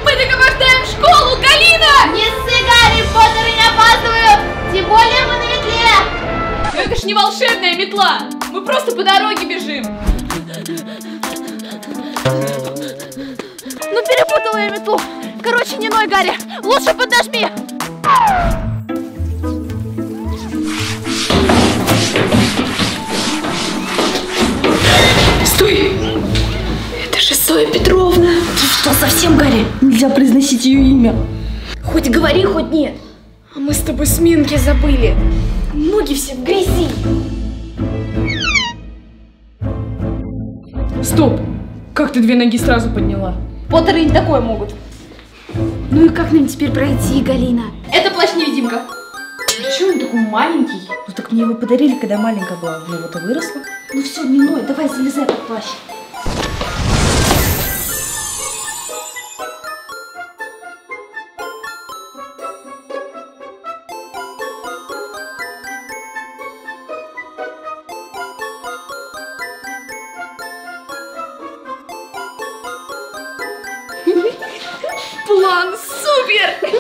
Мы так опоздаем в школу, Галина! Не ссы, Гарри, Поттеры не опаздывают! Тем более мы на метле! Но это ж не волшебная метла! Мы просто по дороге бежим! Ну перепутала я метлу! Короче, не ной, Гарри! Лучше поднажми! Стой! Это же Зоя Петровна! Ты что, совсем, Гарри? Нельзя произносить ее имя. Хоть говори, хоть нет. А мы с тобой сменки забыли. Ноги все в грязи. Стоп! Как ты 2 ноги сразу подняла? Поттеры не такое могут. Ну и как нам теперь пройти, Галина? Это плащ-невидимка. Почему он такой маленький? Ну так мне его подарили, когда маленькая была. Ну вот и выросла. Ну все, не ной, давай залезай под плащ. План супер!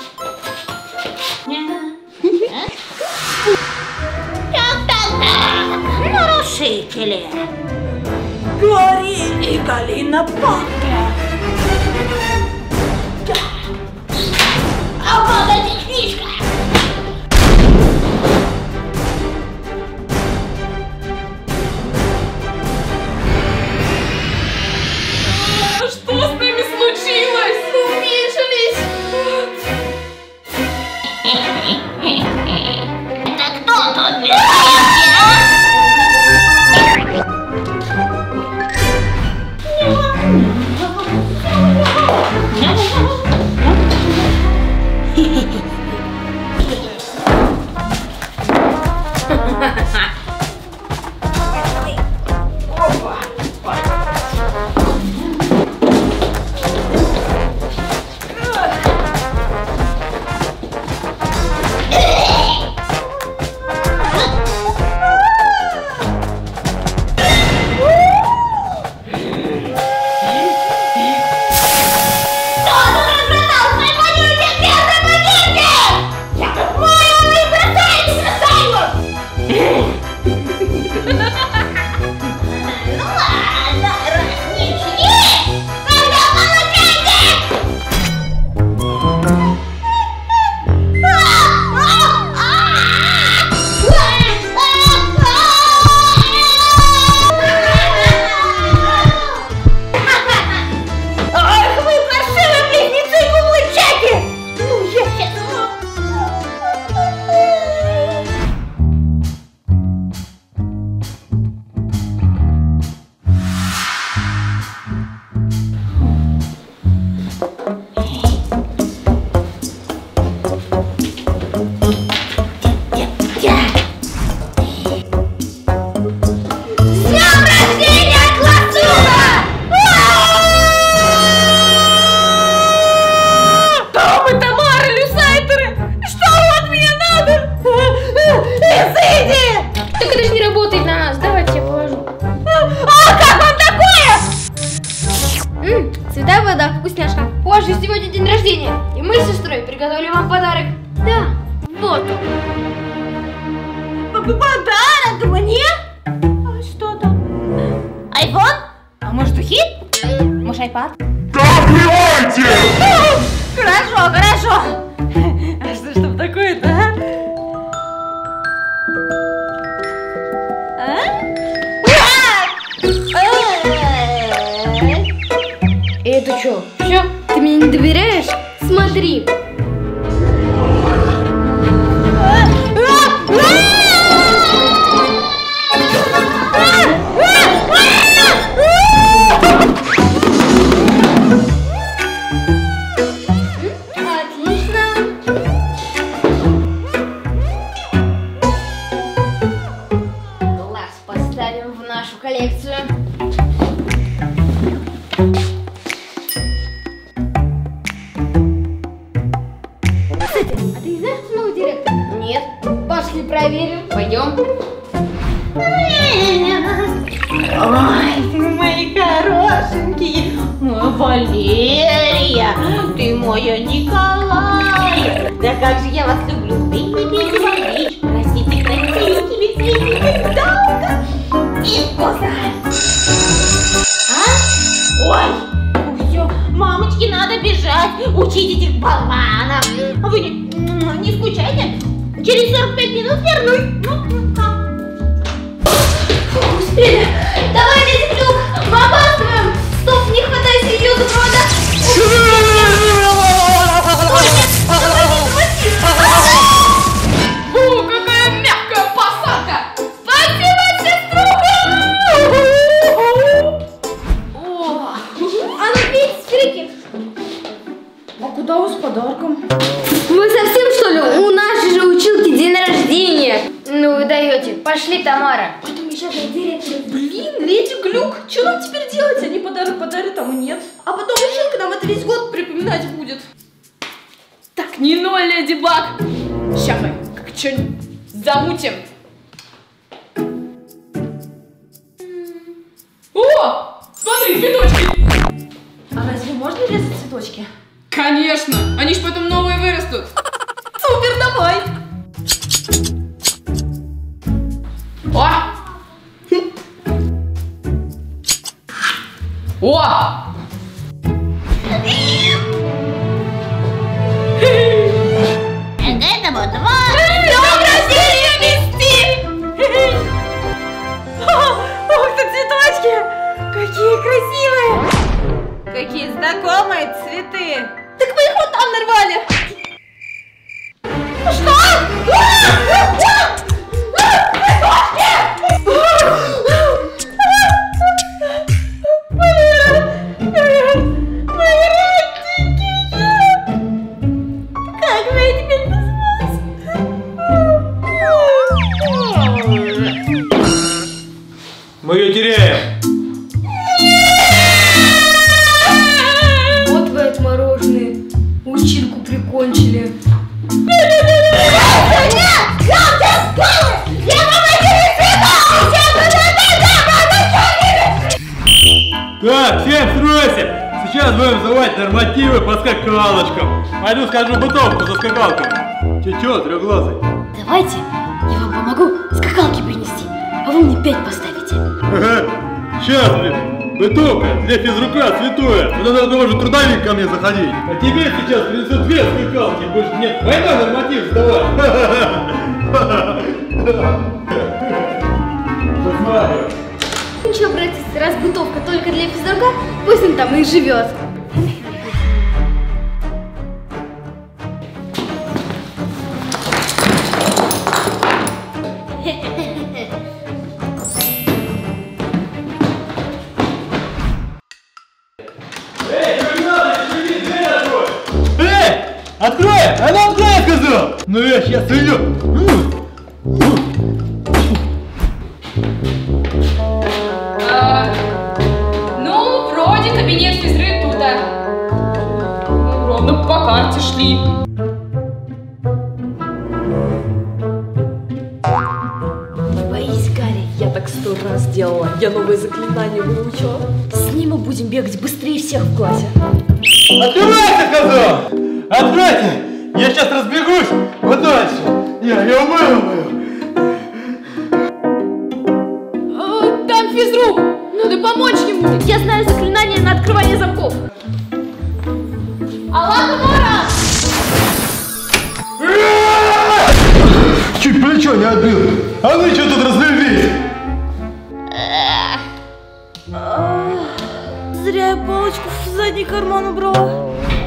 Нарушители. Гарри и Галина Поттер. А вот эта книжка. Что с нами случилось? Уменьшились! Это кто тут? Святая вода, вкусняшка. У вас же сегодня день рождения, и мы с сестрой приготовили вам подарок. Да, вот он. Подарок мне? А что там? Айфон? А может духи? Может айпад? Хорошо, хорошо. А что ж там такое-то, Это что? Все? Ты мне не доверяешь? Смотри. Отлично. Глаз поставим в нашу коллекцию. как же я вас люблю. Baby Малыш, простите, красивенький, цветик, долго и вкусно. А? Ой, все, мамочке надо бежать, учить этих болванов. А вы не скучайте, через 45 минут вернусь. Успели. Давай, Лизюк, мы опаздываем. Стоп, не хватайся ее за провода. О, какая мягкая посадка! Спасибо, сеструха! А ну пить, скрики. А куда вы с подарком? Вы совсем что ли? У нашей же училки день рождения. Ну вы даете. Пошли, Тамара. Потом еще директор. Блин, Леди Глюк, что нам теперь делать? Они подарок подарят, а мы нет. А потом училка нам это весь год припоминать будет. Так, не ной, Леди Баг! Сейчас мы как что-нибудь замутим. О, смотри, цветочки! А разве можно резать цветочки? Конечно, они ж потом новые вырастут. Супер, давай! О! О! Это вот два. Днем рождения, Мисти! Ух ты, цветочки! Какие красивые! Какие знакомые цветы! Так мы их вот там нарвали! Как же я теперь без вас? Мы ее теряем. Вот вы отмороженные. Училку прикончили. Так, всем стройся! Сейчас будем сдавать нормативы по скакалочкам. Пойду скажу бытовку за скакалками. Че, трехглазый? Давайте, я вам помогу скакалки принести, а вы мне 5 поставите. Ага. Сейчас, блин. Бытовка для физрука святое. Туда надо уже трудовик ко мне заходить. А тебе сейчас принесут 2 скакалки. Больше нет. Война норматив сдавать. Посмотрим. Ничего, братец, раз бытовка только для физрука, пусть он там и живет. Открой! Она открой, я сказал! Ну я сейчас иду! Ну, вроде кабинет физры туда. Ровно по карте шли. Боись, Гарри, я так 100 раз делала. Я новые заклинания выучила. С ним мы будем бегать быстрее всех в классе. Открывайте, сказал! Откройте! Я сейчас разбегусь! Вот дальше! Я умою! Там физрук! Надо помочь ему! Я знаю заклинание на открывание замков. Аллахумара! Чуть плечо не отбил! А вы что тут разлились? Зря я палочку в задний карман убрала.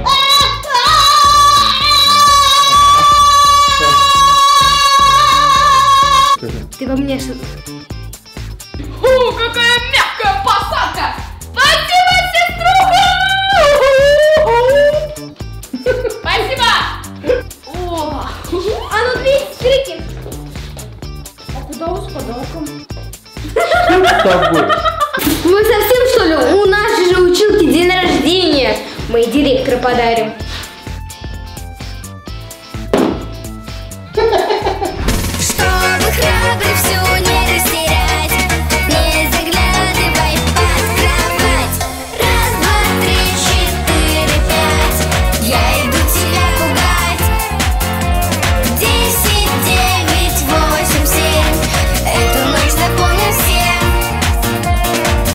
Ты во мне что? Фу, какая мягкая посадка! Спасибо, сеструха! Спасибо! О! А ну две скрики! А куда вы с подарком? С тобой. Вы совсем что ли? У нашей же училки день рождения. Мы ей директора подарим.